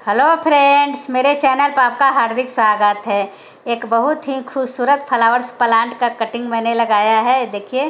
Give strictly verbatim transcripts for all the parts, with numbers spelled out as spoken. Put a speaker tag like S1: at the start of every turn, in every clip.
S1: Hello friends, मेरे channel पर आपका हार्दिक स्वागत है। एक बहुत ही खूबसूरत फ्लावर्स प्लांट का कटिंग मैंने लगाया है। देखिए,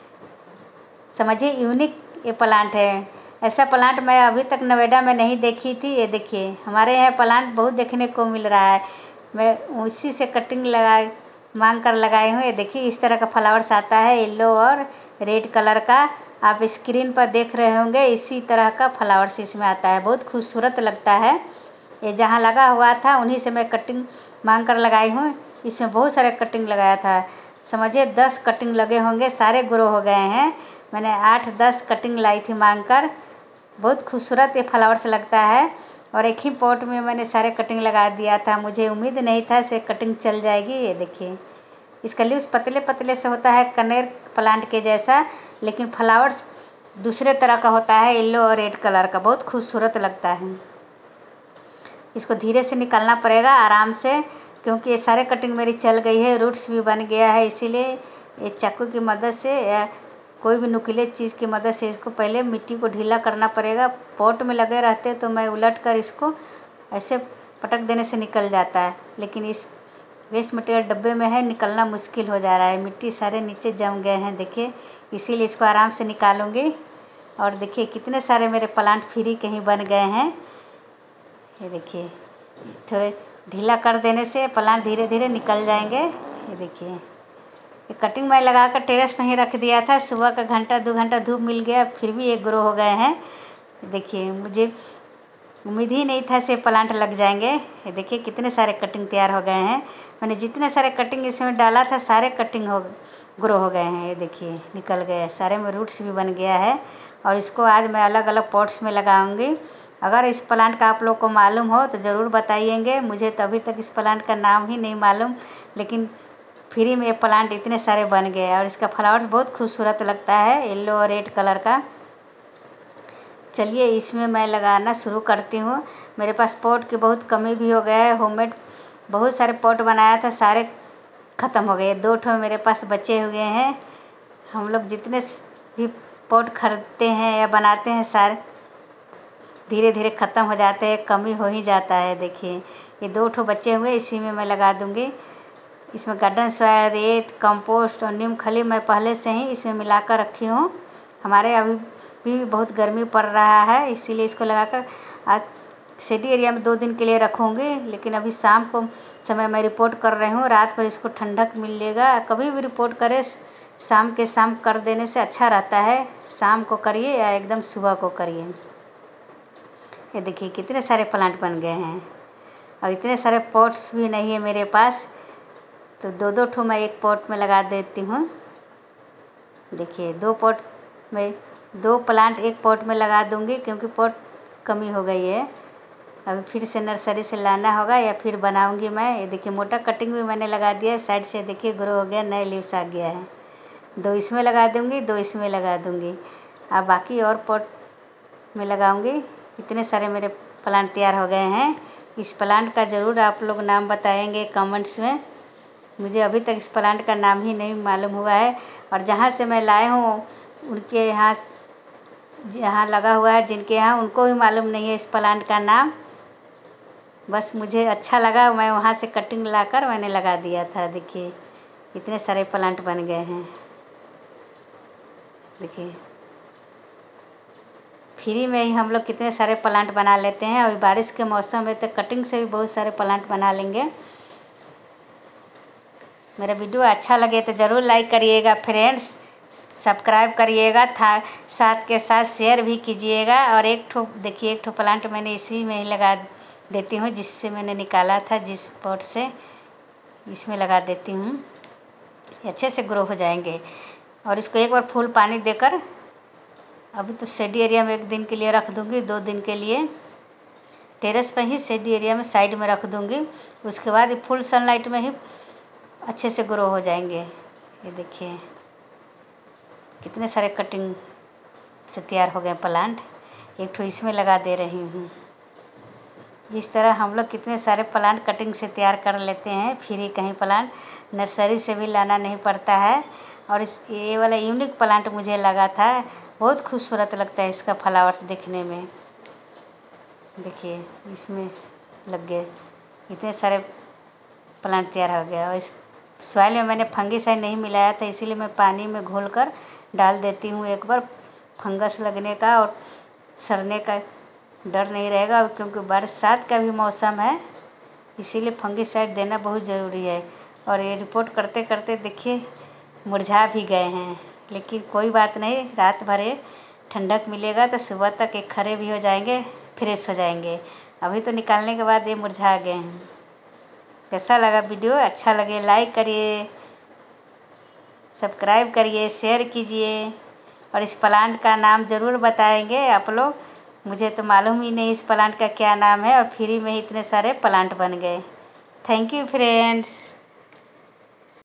S1: समझिए यूनिक ये प्लांट है। ऐसा प्लांट मैं अभी तक नोएडा में नहीं देखी थी। ये देखिए, हमारे यहाँ प्लांट बहुत देखने को मिल रहा है। मैं उसी से कटिंग लगा मांग कर लगाई हूँ। ये देखिए, इस तरह का फ्लावर्स आता है, येलो और रेड कलर का। आप स्क्रीन पर देख रहे होंगे, इसी तरह का फ्लावर्स इसमें आता है। बहुत खूबसूरत लगता है। ये जहाँ लगा हुआ था उन्हीं से मैं कटिंग मांग कर लगाई हूँ। इसमें बहुत सारे कटिंग लगाया था, समझिए दस कटिंग लगे होंगे, सारे ग्रो हो गए हैं। मैंने आठ दस कटिंग लाई थी मांग कर। बहुत खूबसूरत ये फ्लावर्स लगता है। और एक ही पॉट में मैंने सारे कटिंग लगा दिया था। मुझे उम्मीद नहीं था से कटिंग चल जाएगी। ये देखिए, इसका लीव्स पतले पतले से होता है, कनेर प्लांट के जैसा, लेकिन फ्लावर्स दूसरे तरह का होता है, येलो और रेड कलर का। बहुत खूबसूरत लगता है। इसको धीरे से निकालना पड़ेगा, आराम से, क्योंकि ये सारे कटिंग मेरी चल गई है, रूट्स भी बन गया है। इसीलिए ये चाकू की मदद से या कोई भी नुकीले चीज़ की मदद से इसको पहले मिट्टी को ढीला करना पड़ेगा। पॉट में लगे रहते तो मैं उलट कर इसको ऐसे पटक देने से निकल जाता है, लेकिन इस वेस्ट मटेरियल डब्बे में है, निकलना मुश्किल हो जा रहा है। मिट्टी सारे नीचे जम गए हैं, देखिए, इसीलिए इसको आराम से निकालूंगी। और देखिए कितने सारे मेरे प्लांट फ्री कहीं बन गए हैं। ये देखिए, थोड़े ढीला कर देने से प्लांट धीरे धीरे निकल जाएंगे। ये देखिए, ये कटिंग मैं लगा कर टेरेस पे ही रख दिया था। सुबह का घंटा दो घंटा धूप मिल गया, फिर भी ये ग्रो हो गए हैं। देखिए, मुझे उम्मीद ही नहीं था से प्लांट लग जाएंगे। ये देखिए कितने सारे कटिंग तैयार हो गए हैं। मैंने जितने सारे कटिंग इसमें डाला था सारे कटिंग हो ग्रो हो गए हैं। ये देखिए, निकल गए सारे में, रूट्स भी बन गया है। और इसको आज मैं अलग अलग पॉट्स में लगाऊंगी। अगर इस प्लांट का आप लोग को मालूम हो तो ज़रूर बताइएंगे। मुझे तो अभी तक इस प्लांट का नाम ही नहीं मालूम, लेकिन फ्री में ये प्लांट इतने सारे बन गए। और इसका फ्लावर्स बहुत खूबसूरत लगता है, येलो और रेड कलर का। चलिए, इसमें मैं लगाना शुरू करती हूँ। मेरे पास पॉट की बहुत कमी भी हो गया है। होममेड बहुत सारे पॉट बनाया था, सारे ख़त्म हो गए। दो ठो मेरे पास बचे हुए हैं। हम लोग जितने भी पॉट खरीदते हैं या बनाते हैं, सारे धीरे धीरे ख़त्म हो जाते हैं, कमी हो ही जाता है। देखिए, ये दो ठो बचे हुए, इसी में मैं लगा दूँगी। इसमें गार्डन सॉइल, रेत, कंपोस्ट और नीम खली मैं पहले से ही इसमें मिलाकर रखी हूँ। हमारे अभी भी बहुत गर्मी पड़ रहा है, इसीलिए इसको लगाकर आज शेडी एरिया में दो दिन के लिए रखूँगी। लेकिन अभी शाम को समय मैं रिपोर्ट कर रही हूँ, रात भर इसको ठंडक मिलेगा। कभी भी रिपोर्ट करें, शाम के शाम कर देने से अच्छा रहता है। शाम को करिए या एकदम सुबह को करिए। ये देखिए कितने सारे प्लांट बन गए हैं। और इतने सारे पॉट्स भी नहीं है मेरे पास, तो दो दो ठो मैं एक पॉट में लगा देती हूँ। देखिए, दो पॉट में दो प्लांट एक पॉट में लगा दूँगी, क्योंकि पॉट कमी हो गई है। अभी फिर से नर्सरी से लाना होगा या फिर बनाऊँगी मैं। ये देखिए, मोटा कटिंग भी मैंने लगा दिया है साइड से। देखिए ग्रो हो गया, नए लीव्स आ गया है। दो इसमें लगा दूँगी, दो इसमें लगा दूँगी। अब बाकी और पॉट में लगाऊँगी। इतने सारे मेरे प्लांट तैयार हो गए हैं। इस प्लांट का ज़रूर आप लोग नाम बताएंगे कमेंट्स में। मुझे अभी तक इस प्लांट का नाम ही नहीं मालूम हुआ है। और जहाँ से मैं लाए हूँ उनके यहाँ, जहाँ लगा हुआ है जिनके यहाँ, उनको भी मालूम नहीं है इस प्लांट का नाम। बस मुझे अच्छा लगा, मैं वहाँ से कटिंग लाकर मैंने लगा दिया था। देखिए, इतने सारे प्लांट बन गए हैं। देखिए, फ्री में ही हम लोग कितने सारे प्लांट बना लेते हैं। अभी बारिश के मौसम में तो कटिंग से भी बहुत सारे प्लांट बना लेंगे। मेरा वीडियो अच्छा लगे तो ज़रूर लाइक करिएगा फ्रेंड्स, सब्सक्राइब करिएगा, था साथ के साथ शेयर भी कीजिएगा। और एक ठो देखिए, एक ठो प्लांट मैंने इसी में ही लगा देती हूँ, जिससे मैंने निकाला था, जिस पॉट से, इसमें लगा देती हूँ। अच्छे से ग्रो हो जाएंगे। और इसको एक बार फुल पानी देकर, अभी तो शेडी एरिया में एक दिन के लिए रख दूँगी, दो दिन के लिए टेरेस पर ही शेडी एरिया में साइड में रख दूँगी। उसके बाद ये फुल सनलाइट में ही अच्छे से ग्रो हो जाएंगे। ये देखिए कितने सारे कटिंग से तैयार हो गए प्लांट। एक ठो इसमें लगा दे रही हूँ। इस तरह हम लोग कितने सारे प्लांट कटिंग से तैयार कर लेते हैं। फ्री कहीं प्लांट नर्सरी से भी लाना नहीं पड़ता है। और इस ये वाला यूनिक प्लांट मुझे लगा था, बहुत खूबसूरत लगता है इसका फ्लावर्स देखने में। देखिए इसमें लग गए, इतने सारे प्लांट तैयार हो गया। और इस सॉइल में मैंने फंगिसाइड नहीं मिलाया था, इसीलिए मैं पानी में घोल कर डाल देती हूँ एक बार। फंगस लगने का और सड़ने का डर नहीं रहेगा, क्योंकि बरसात का भी मौसम है, इसीलिए फंगिसाइड देना बहुत ज़रूरी है। और ये रिपोर्ट करते करते देखिए मुरझा भी गए हैं, लेकिन कोई बात नहीं, रात भर ये ठंडक मिलेगा तो सुबह तक ये खरे भी हो जाएंगे, फ्रेश हो जाएंगे। अभी तो निकालने के बाद ये मुरझा गए हैं। कैसा लगा वीडियो? अच्छा लगे लाइक करिए, सब्सक्राइब करिए, शेयर कीजिए। और इस प्लांट का नाम ज़रूर बताएंगे आप लोग, मुझे तो मालूम ही नहीं इस प्लांट का क्या नाम है, और फ्री में ही इतने सारे प्लांट बन गए। Thank you friends.